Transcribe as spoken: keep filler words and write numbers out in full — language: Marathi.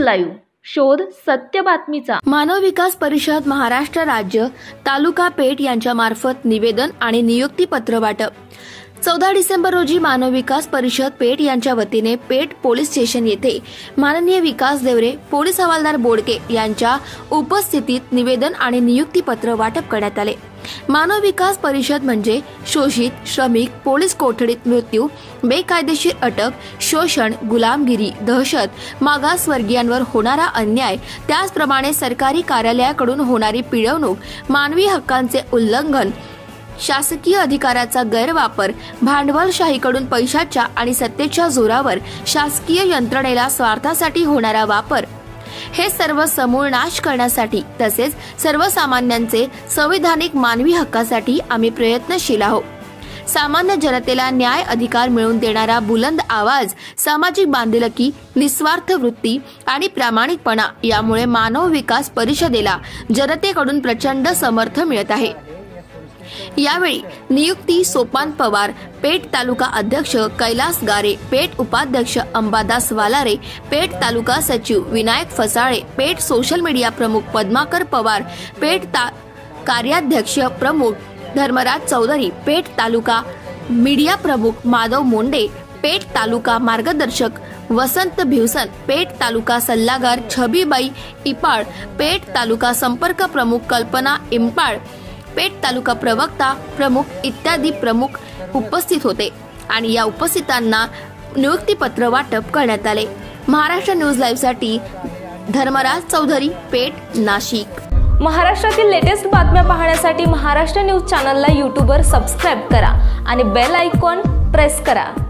लाईव्ह, शोध सत्य बातमीचा। मानव विकास परिषद महाराष्ट्र राज्य तालुका पेठ यांच्या मार्फत निवेदन आणि नियुक्ती पत्र वाटप। चौदा डिसेंबर रोजी मानव विकास परिषद पेठ यांच्या वतीने पेठ पोलीस स्टेशन येथे माननीय विकास देवरे पोलीस हवालदार बोडके यांच्या उपस्थितीत निवेदन आणि नियुक्ती पत्र वाटप करण्यात आले। मानव विकास परिषद म्हणजे शोषित, श्रमिक, पोलीस कोठडीत मृत्यू, बेकायदेशीर अटक, शोषण, गुलामगिरी, दहशत, मागासवर्गीयांवर होणारा अन्याय, त्याचप्रमाणे सरकारी कार्यालयाकडून होणारी पिळवणूक, मानवी हक्कांचे उल्लंघन, शासकीय अधिकाराचा गैरवापर, भांडवलशाहीकडून पैशाच्या आणि सत्तेच्या जोरावर शासकीय यंत्रणेला स्वार्थासाठी होणारा वापर, हे सर्व समूळ नाश करण्यासाठी तसेच सर्वसामान्यांचे संविधानिक मानवी हक्कासाठी आम्ही प्रयत्नशील आहोत। सामान्य जनतेला न्याय अधिकार मिळवून देणारा बुलंद आवाज, सामाजिक बांधिलकी, निस्वार्थ वृत्ती आणि प्रामाणिकपणा यामुळे मानव विकास परिषदेला जनतेकडून प्रचंड समर्थन मिळत आहे। यावेळी नियुक्ती सोपान पवार, पेठ तालुका अध्यक्ष कैलास गारे, पेठ उपाध्यक्ष अंबादास वालारे, पेठ तालुका सचिव विनायक फसाळे, पेठ सोशल मीडिया प्रमुख पद्माकर पवार, पेठ कार्याध्यक्ष प्रमुख धर्मराज चौधरी, पेठ तालुका मीडिया प्रमुख माधव मोंडे, पेठ तालुका मार्गदर्शक वसंत भिवसन, पेठ तालुका सल्लागार छबीबाई इपाळ, पेठ तालुका संपर्क प्रमुख कल्पना इम्पाळ, पेठ तालुका प्रवक्ता प्रमुख इत्यादी प्रमुख उपस्थित होते आणि या उपस्थितांना नियुक्ती पत्र वाटप करण्यात आले। महाराष्ट्र न्यूज लाईव्ह साठी धर्मराज चौधरी, पेठ, नाशिक। महाराष्ट्रातील लेटेस्ट बातम्या पाहण्यासाठी महाराष्ट्र न्यूज चॅनलला यूट्यूबवर सबस्क्राइब करा आणि बेल आयकॉन प्रेस करा।